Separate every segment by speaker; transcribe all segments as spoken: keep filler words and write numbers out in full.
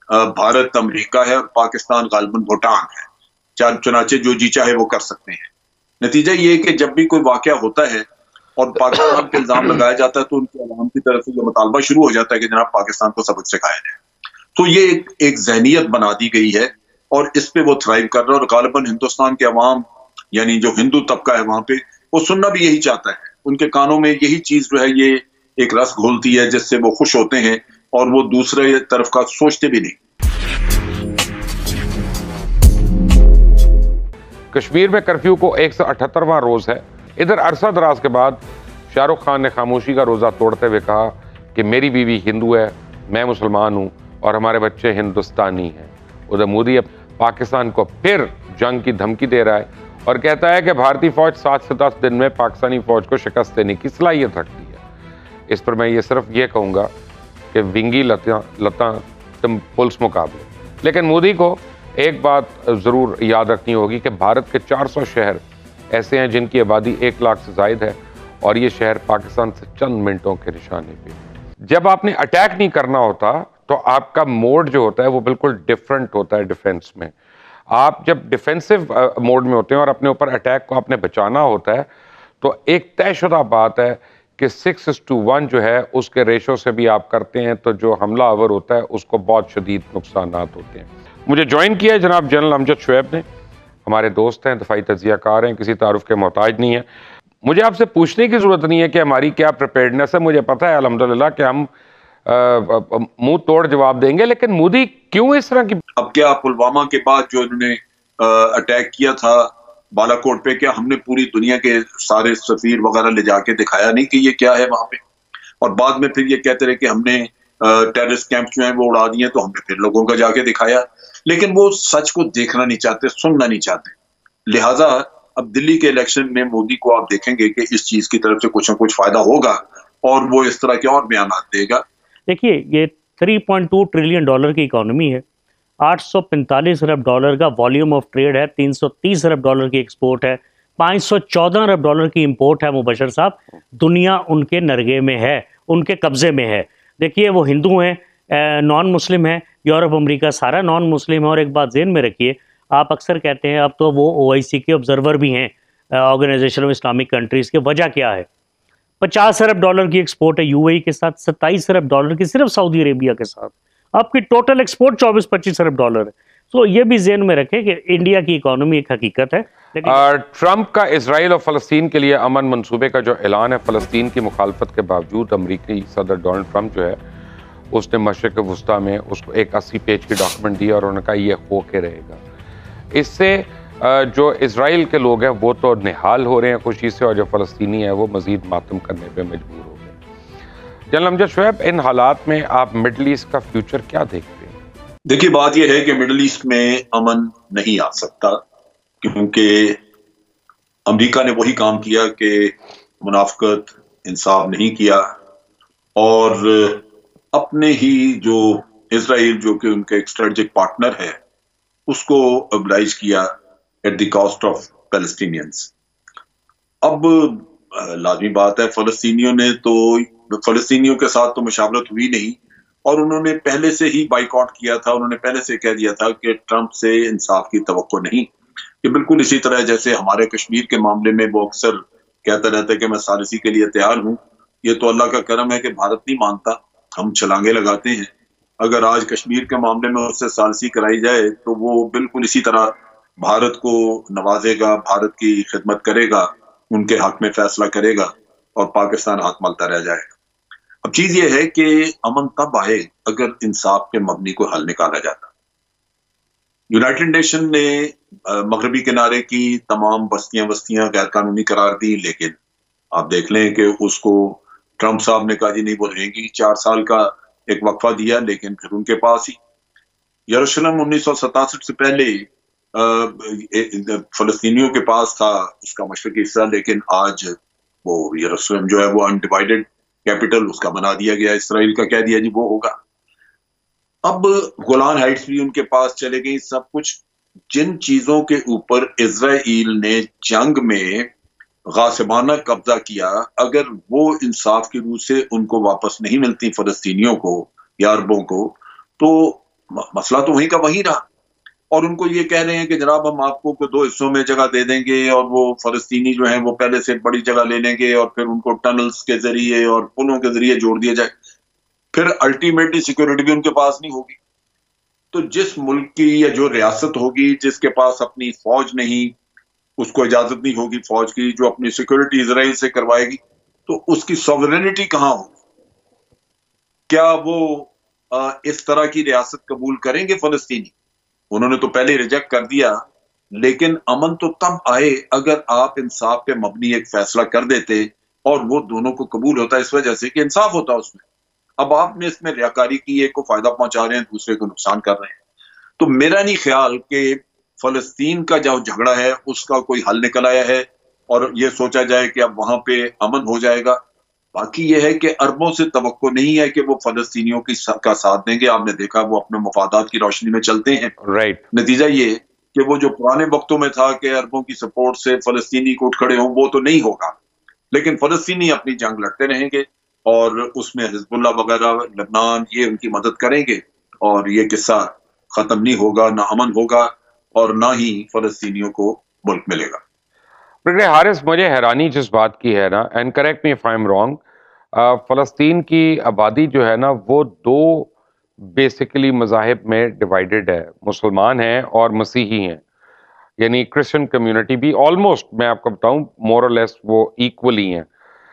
Speaker 1: بھارت امریکہ ہے اور پاکستان غالباً بھوٹان ہے، چنانچہ جو جی چاہے وہ کر سکتے ہیں۔ نتیجہ یہ کہ جب بھی کوئی واقعہ ہوتا ہے اور پاکستان پہ الزام لگایا جاتا ہے تو ان کے عوام کی طرف سے یہ مطالبہ شروع ہو جاتا ہے کہ جناب پاکستان کو سبق سکھایا جائے۔ تو یہ ایک ایک ذہنیت بنا دی گئی ہے اور اس پہ وہ تھرائیو کر رہا ہے، اور غالباً ہندوستان کے عوام یعنی جو ہندو طبقہ ہے وہاں پہ وہ سننا بھی یہی چاہتا ہے، ان کے کانوں میں یہی چیز جو ہے یہ ایک رس گھولتی ہے جس سے وہ خوش ہوتے ہیں اور وہ دوسرے طرف کا سوچتے بھی نہیں۔
Speaker 2: کشمیر میں کرفیو کو ایک سو اٹھہترواں روز ہے۔ ادھر عرصہ دراز کے بعد شاہ رخ خان نے خاموشی کا روزہ توڑتے ہوئے کہا کہ میری بیوی ہندو ہے، میں مسلمان ہوں اور ہمارے بچے ہندوستانی ہیں۔ ادھر مودی اب پاکستان کو پھر جنگ کی دھمکی دے رہا ہے اور کہتا ہے کہ بھارتی فوج سات سے دس دن میں پاکستانی فوج کو شکست دینے کی صلاحیت رکھتی ہے۔ اس پر میں یہ صرف یہ کہوں گا کہ ونگی لتاں لتاں تم پلس مقابلے۔ لیکن مودی کو ایک بات ضرور یاد رکھنی ہوگی کہ بھارت کے چار سو شہر ایسے ہیں جن کی آبادی ایک لاکھ سے زائد ہے اور یہ شہر پاکستان سے چند منٹوں کے نشانے پہ۔ جب آپ نے اٹیک نہیں کرنا ہوتا تو آپ کا موڈ جو ہوتا ہے وہ بالکل ڈیفرنٹ ہوتا ہے ڈیفنس میں۔ آپ جب ڈیفینسو موڈ میں ہوتے ہیں اور اپنے اوپر اٹیک کو آپ نے بچانا ہوتا ہے تو ایک طے شدہ بات ہے کہ سکس اس ٹو ون جو ہے اس کے ریشو سے بھی آپ کرتے ہیں تو جو حملہ آور ہوتا ہے اس کو بہت شدید نقصانات ہوتے ہیں۔ مجھے جوائن کیا ہے جناب جنرل امجد شعیب نے، ہمارے دوست ہیں، دفاعی تجزیہ کار ہیں، کسی تعارف کے محتاج نہیں ہیں۔ مجھے آپ سے پوچھنے کی ضرورت نہیں ہے کہ ہماری کیا پریپیئرڈنس ہے، مجھے پتہ ہے الحمدللہ کہ ہم منہ توڑ جواب دیں گے، لیکن مودی کیوں اس طرح کی؟
Speaker 1: اب کیا پلوامہ کے بعد جو انہوں نے اٹیک کیا تھا بالا کوٹ پہ، کیا ہم نے پوری دنیا کے سارے سفیر وغیرہ لے جا کے دکھایا نہیں کہ یہ کیا ہے وہاں پہ؟ اور بعد میں پھر یہ کہتے رہے کہ ہم نے ٹیررسٹ کیمپ جو ہیں وہ اڑا دیے، تو ہم نے پھر لوگوں کا جا کے دکھایا، لیکن وہ سچ کو دیکھنا نہیں چاہتے، سننا نہیں چاہتے۔ لہٰذا اب دلی کے الیکشن میں مودی کو آپ دیکھیں گے کہ اس چیز کی طرف سے کچھ نہ کچھ فائدہ ہوگا اور وہ اس طرح کے اور بیانات دے گا۔
Speaker 3: دیکھیے یہ three point two trillion dollar کی اکانومی ہے، آٹھ سو پینتالیس ارب ڈالر کا والیوم آف ٹریڈ ہے، تین سو تیس ارب ڈالر کی ایکسپورٹ ہے، پانچ سو چودہ ارب ڈالر کی امپورٹ ہے۔ مبشر صاحب، دنیا ان کے نرگے میں ہے، ان کے قبضے میں ہے۔ دیکھیے وہ ہندو ہیں، نان مسلم ہیں، یورپ امریکہ سارا نان مسلم ہے۔ اور ایک بات ذہن میں رکھیے، آپ اکثر کہتے ہیں اب تو وہ او آئی سی کے آبزرور بھی ہیں، آرگنائزیشن آف اسلامک کنٹریز کے۔ وجہ کیا ہے؟ پچاس ارب ڈالر کی ایکسپورٹ ہے یو اے ای کے ساتھ، ستائیس ارب ڈالر کی صرف سعودی عربیہ کے ساتھ، آپ کی ٹوٹل ایکسپورٹ چوبیس پچیس ارب ڈالر ہے۔ تو یہ بھی ذہن میں رکھیں کہ انڈیا کی اکانومی ایک حقیقت ہے۔
Speaker 2: ٹرمپ کا اسرائیل اور فلسطین کے لیے امن منصوبے کا جو اعلان ہے، فلسطین کی مخالفت کے باوجود امریکی صدر ڈونلڈ ٹرمپ جو ہے اس نے مشرق وسطیٰ میں اس کو ایک اسی پیج کی ڈاکومنٹ دی اور انہوں نے کہا یہ ہو کے رہے گا۔ اس سے جو اسرائیل کے لوگ ہیں وہ تو نہال ہو رہے ہیں خوشی سے، اور جو فلسطینی ہیں وہ مزید ماتم کرنے پہ مجبور ہو گئے۔ جنرل امجد شعیب، ان حالات میں آپ مڈل ایسٹ کا فیوچر کیا دیکھتے ہیں؟
Speaker 1: دیکھیے بات یہ ہے کہ مڈل ایسٹ میں امن نہیں آ سکتا، کیونکہ امریکہ نے وہی کام کیا کہ منافقت، انصاف نہیں کیا، اور اپنے ہی جو اسرائیل جو کہ ان کا ایک اسٹریٹجک پارٹنر ہے اس کو ابلائج کیا at the cost of Palestinians. اب لازمی بات ہے فلسطینیوں نے تو فلسطینیوں کے ساتھ تو مشاورت ہوئی نہیں، اور انہوں نے پہلے سے ہی بائیکاٹ کیا تھا، انہوں نے پہلے سے کہہ دیا تھا کہ ٹرمپ سے انصاف کی توقع نہیں۔ یہ بالکل اسی طرح جیسے ہمارے کشمیر کے معاملے میں وہ اکثر کہتا رہتا ہے کہ میں ثالثی کے لیے تیار ہوں۔ یہ تو اللہ کا کرم ہے کہ بھارت نہیں مانتا، ہم چھلانگے لگاتے ہیں۔ اگر آج کشمیر کے معاملے میں اس سے ثالثی کرائی جائے تو وہ بالکل اسی طرح بھارت کو نوازے گا، بھارت کی خدمت کرے گا، ان کے حق میں فیصلہ کرے گا، اور پاکستان ہاتھ ملتا رہ جائے گا۔ اب چیز یہ ہے کہ امن تب آئے اگر انصاف کے مبنی کو حل نکالا جاتا۔ یونائٹڈ نیشن نے مغربی کنارے کی تمام بستیاں بستیاں غیر قانونی قرار دی، لیکن آپ دیکھ لیں کہ اس کو ٹرمپ صاحب نے کہا جی نہیں وہ رہیں گی، چار سال کا ایک وقفہ دیا، لیکن پھر ان کے پاس ہی یروشلم انیس سو ستاسٹھ سے پہلے فلسطینیوں کے پاس تھا اس کا مشرقی حصہ، لیکن آج وہ یروشلم جو ہے وہ انڈیوائیڈڈ کیپٹل اس کا بنا دیا گیا، اسرائیل کا کہہ دیا جی وہ ہوگا۔ اب گولان ہائٹس بھی ان کے پاس چلے گئی، سب کچھ جن چیزوں کے اوپر اسرائیل نے جنگ میں غاصبانہ قبضہ کیا، اگر وہ انصاف کی روح سے ان کو واپس نہیں ملتی فلسطینیوں کو یا عربوں کو، تو مسئلہ تو وہیں کا وہیں رہا. اور ان کو یہ کہہ رہے ہیں کہ جناب ہم آپ کو دو حصوں میں جگہ دے دیں گے اور وہ فلسطینی جو ہیں وہ پہلے سے بڑی جگہ لے لیں گے اور پھر ان کو ٹنلز کے ذریعے اور پلوں کے ذریعے جوڑ دیا جائے. پھر الٹیمیٹلی سیکورٹی بھی ان کے پاس نہیں ہوگی. تو جس ملک کی یا جو ریاست ہوگی جس کے پاس اپنی فوج نہیں, اس کو اجازت نہیں ہوگی فوج کی جو اپنی سیکورٹی اسرائیل سے کروائے گی, تو اس کی سوورینٹی کہاں ہوگی؟ کیا وہ آ, اس طرح کی ریاست قبول کریں گے فلسطینی؟ انہوں نے تو پہلے ریجیکٹ کر دیا. لیکن امن تو تب آئے اگر آپ انصاف پہ مبنی ایک فیصلہ کر دیتے اور وہ دونوں کو قبول ہوتا, اس وجہ سے کہ انصاف ہوتا اس میں. اب آپ نے اس میں ریاکاری کی, ایک کو فائدہ پہنچا رہے ہیں, دوسرے کو نقصان کر رہے ہیں. تو میرا نہیں خیال کہ فلسطین کا جو جھگڑا ہے اس کا کوئی حل نکل آیا ہے اور یہ سوچا جائے کہ اب وہاں پہ امن ہو جائے گا. باقی یہ ہے کہ عربوں سے توقع نہیں ہے کہ وہ فلسطینیوں کی کا ساتھ دیں گے. آپ نے دیکھا وہ اپنے مفادات کی روشنی میں چلتے ہیں.
Speaker 2: رائٹ.
Speaker 1: نتیجہ یہ کہ وہ جو پرانے وقتوں میں تھا کہ عربوں کی سپورٹ سے فلسطینی کو اٹھ کھڑے ہوں, وہ تو نہیں ہوگا. لیکن فلسطینی اپنی جنگ لڑتے رہیں گے اور اس میں حزب اللہ وغیرہ لبنان یہ ان کی مدد کریں گے اور یہ قصہ ختم نہیں ہوگا, نہ امن ہوگا اور نہ ہی فلسطینیوں کو ملک ملے گا.
Speaker 2: حارث, مجھے حیرانی جس بات کی ہے نا, and correct me if I am wrong, فلسطین کی آبادی جو ہے نا وہ دو بیسیکلی مذاہب میں ڈیوائیڈڈ ہے, مسلمان ہیں اور مسیحی ہیں. یعنی کرسچن کمیونٹی بھی آلموسٹ میں آپ کو بتاؤں مور اور لیس وہ ایکولی ہیں.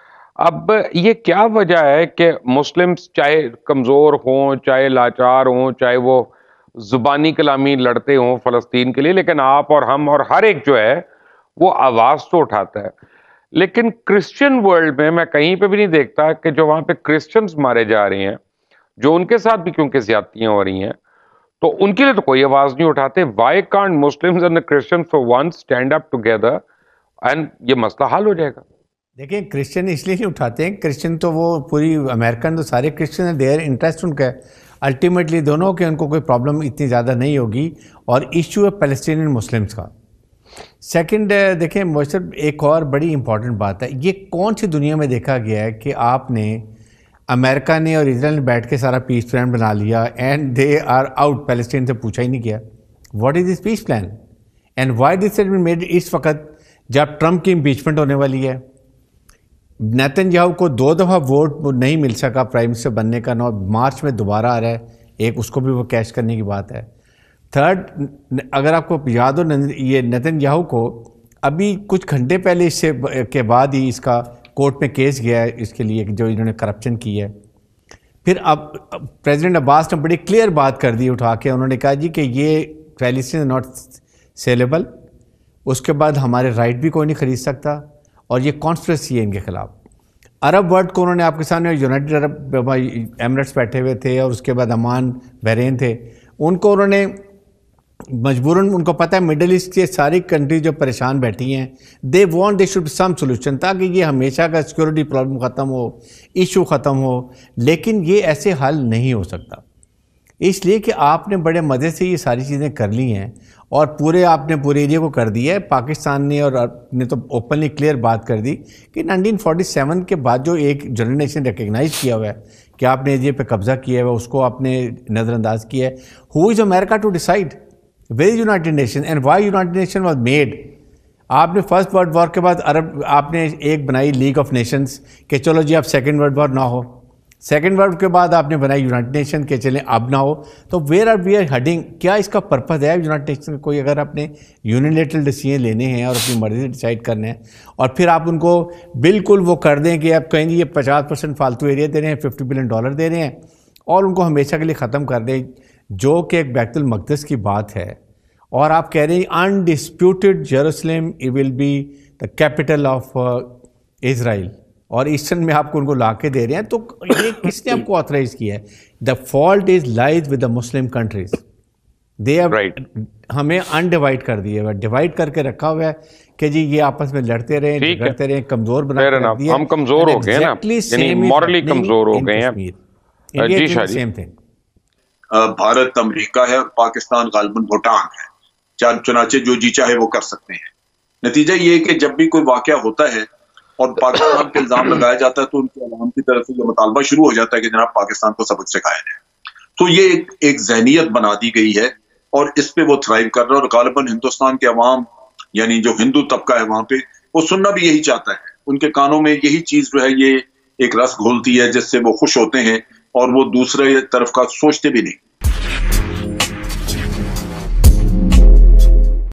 Speaker 2: اب یہ کیا وجہ ہے کہ مسلمس چاہے کمزور ہوں, چاہے لاچار ہوں, چاہے وہ زبانی کلامی لڑتے ہوں فلسطین کے لیے, لیکن آپ اور ہم اور ہر ایک جو ہے وہ آواز تو اٹھاتا ہے. لیکن کرسچن ورلڈ میں میں کہیں پہ بھی نہیں دیکھتا کہ جو وہاں پہ کرسچنز مارے جا رہے ہیں, جو ان کے ساتھ بھی کیونکہ زیادتیاں ہو رہی ہیں, تو ان کے لیے تو کوئی آواز نہیں اٹھاتے. Why can't Muslims and Christian for one stand up together and یہ مسئلہ حل ہو جائے گا.
Speaker 4: دیکھیں کرسچن اس لیے نہیں اٹھاتے ہیں, کرسچن تو وہ پوری امریکن تو سارے کرسچن ہیں, دیر انٹرسٹ ان کا ہے الٹیمیٹلی دونوں کے, ان کو کوئی پرابلم اتنی زیادہ نہیں ہوگی. اور ایشو ہے پیلسٹینین مسلمس کا. سیکنڈ دیکھیں موسر, ایک اور بڑی امپورٹنٹ بات ہے, یہ کون سی دنیا میں دیکھا گیا ہے کہ آپ نے امریکہ نے اور اسرائیل نے بیٹھ کے سارا پیس پلان بنا لیا and they are out, Palestine سے پوچھا ہی نہیں کیا what is this peace plan and why this has been made اس وقت جب ٹرمپ کی امپیچمنٹ ہونے والی ہے. نیتن یاہو کو دو دفعہ ووٹ نہیں مل سکا پرائم منسٹر بننے کا, نو مارچ میں دوبارہ آ رہا ہے ایک, اس کو بھی وہ کیش کرنے کی بات ہے. تھرڈ, اگر آپ کو یاد ہو یہ نیتن یاہو کو ابھی کچھ گھنٹے پہلے اس سے کے بعد ہی اس کا کورٹ میں کیس گیا ہے اس کے لیے جو انہوں نے کرپشن کی ہے. پھر اب پریزیڈنٹ عباس نے بڑی کلیئر بات کر دی اٹھا کے, انہوں نے کہا جی کہ یہ پیلسٹین ناٹ سیلیبل, اس کے بعد ہمارے رائٹ بھی کوئی نہیں خرید سکتا اور یہ کانسپریسی ہے ان کے خلاف. عرب ورلڈ کو انہوں نے آپ کے سامنے یونائٹڈ عرب ایمریٹس بیٹھے ہوئے تھے اور اس کے بعد عمان بحرین تھے, ان کو انہوں نے مجبوراً, ان کو پتہ ہے مڈل ایسٹ کے ساری کنٹری جو پریشان بیٹھی ہیں, they want they should some solution تاکہ یہ ہمیشہ کا سیکورٹی پرابلم ختم ہو, ایشو ختم ہو. لیکن یہ ایسے حل نہیں ہو سکتا, اس لیے کہ آپ نے بڑے مزے سے یہ ساری چیزیں کر لی ہیں اور پورے آپ نے پورے ایریا کو کر دیا ہے. پاکستان نے اور نے تو اوپنلی کلیئر بات کر دی کہ نائنٹین فورٹی سیون کے بعد جو ایک جنریشن ریکگنائز کیا ہوا ہے کہ آپ نے ایریا پہ قبضہ کیا ہوا ہے, اس کو آپ نے نظر انداز کیا ہے. Who is America to decide where is United Nation and why United Nation was made. آپ نے فرسٹ ورلڈ وار کے بعد عرب آپ نے ایک بنائی لیگ آف نیشنز کہ چلو جی اب سیکنڈ ورلڈ وار نہ ہو, سیکنڈ ورلڈ کے بعد آپ نے بنائی یونائٹڈ نیشن کہ چلیں اب نہ ہو. تو where are we are heading, کیا اس کا پرپز ہے یونائٹڈ نیشن کا کوئی؟ اگر آپ نے یونیلیٹرل ڈیسیژن لینے ہیں اور اپنی مرضی سے ڈیسائڈ کرنے ہیں اور پھر آپ ان کو بالکل وہ کر دیں کہ آپ کہیں گے یہ پچاس پرسینٹ فالتو ایریا دے رہے ہیں, ففٹی بلین ڈالر دے رہے ہیں اور ان کو ہمیشہ کے لیے ختم کر دیں, جو کہ ایک بیت المقدس کی بات ہے, اور آپ کہہ رہے ہیں undisputed Jerusalem he will be the capital of Israel, اور ایسٹرن میں آپ کو ان کو لا کے دے رہے ہیں. تو یہ کس نے آپ کو آتھرائز کیا ہے؟ The fault is lies with the Muslim countries, they have ہمیں انڈیوائڈ کر دیے ہوا, ڈیوائڈ کر کے رکھا ہوا ہے کہ جی یہ آپس میں لڑتے رہیں, جھگڑتے رہیں, کمزور بنا کے رکھ دیا.
Speaker 2: ہم کمزور ہو گئے نا, یعنی مورلی کمزور ہو گئے ہیں. جی شاہ جی,
Speaker 1: بھارت امریکہ ہے اور پاکستان غالباً بھوٹان ہے, چنانچہ جو جی چاہے وہ کر سکتے ہیں. نتیجہ یہ کہ جب بھی کوئی واقعہ ہوتا ہے اور پاکستان پہ الزام لگایا جاتا ہے تو ان کے عوام کی طرف سے یہ مطالبہ شروع ہو جاتا ہے کہ جناب پاکستان کو سبق سکھایا جائے. تو یہ ایک ایک ذہنیت بنا دی گئی ہے اور اس پہ وہ تھرائیو کر رہا ہے، اور غالباً ہندوستان کے عوام یعنی جو ہندو طبقہ ہے وہاں پہ وہ سننا بھی یہی چاہتا ہے، ان کے کانوں میں یہی چیز جو ہے یہ ایک رس گھولتی ہے جس سے وہ خوش ہوتے ہیں اور وہ دوسرے طرف کا سوچتے بھی نہیں۔